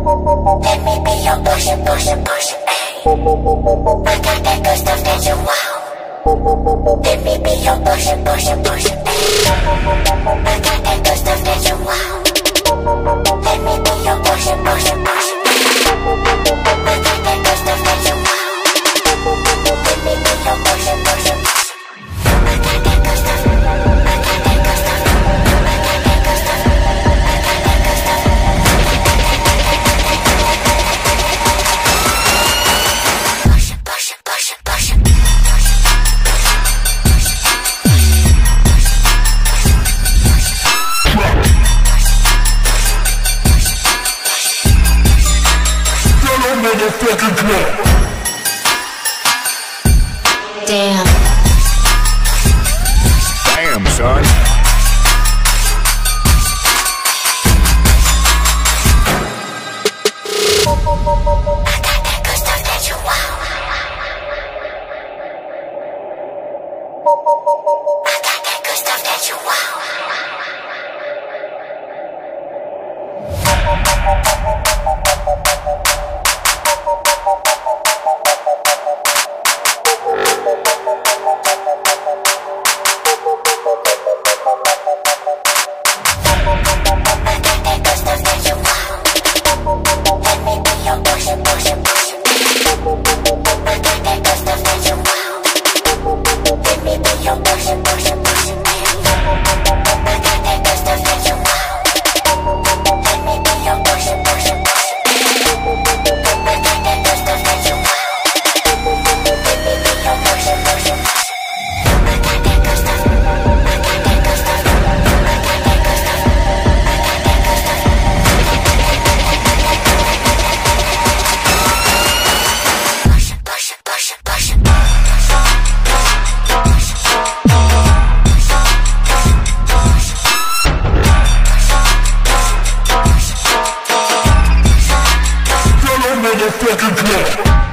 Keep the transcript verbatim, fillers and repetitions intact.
Let me be your portion, portion, portion, ayy. I got that good stuff that you want. Let me be your portion, portion, portion, ayy. I got that good stuff that you want. Let me be your portion, portion, portion, ayy. I got that good stuff that you want. Let me be your portion, portion, portion. I got that good stuff. I got that good stuff. I got that good stuff. I got that good stuff. Motherfucking club. Damn. Damn, son. I got that good stuff that you want. I got that good stuff that you want. Motherfucking club.